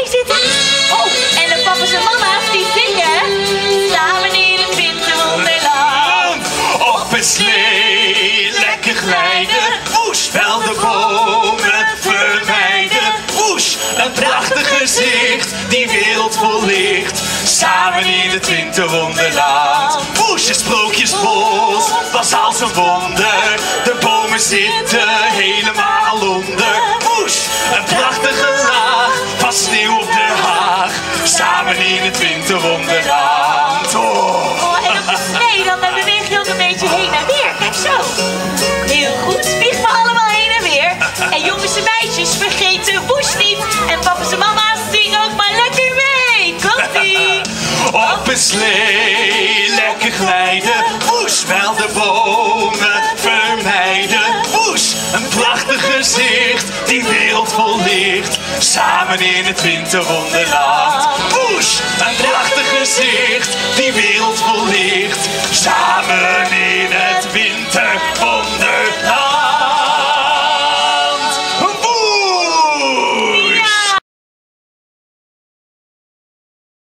zitten. Oh, en de papa's en mama's die zingen samen in het winterwonderland. Op een slee, lekker glijden, woes, wel de bomen vermijden. Woes, een prachtig gezicht, die wereld vol licht, samen in het winterwonderland. Woes, het sprookjesbos was als een wonder, de bomen zitten helemaal onder. Woes, een prachtige laag van sneeuw op de haag, samen in het winterwonderland. En op de slee, dan beweeg je ook een beetje heen en weer. Kijk zo. Heel goed, vlieg maar allemaal heen en weer. En jongens en meisjes, vergeet de woes niet. En papa's en mama's, zing ook maar lekker mee. Komt-ie. Op een slee, lekker glijden, woes, wel de bomen vermijden. Woes, een prachtig gezicht, die wereld vol licht, samen in het winterwonderland. Woes, een prachtig gezicht, die wereld vol licht, samen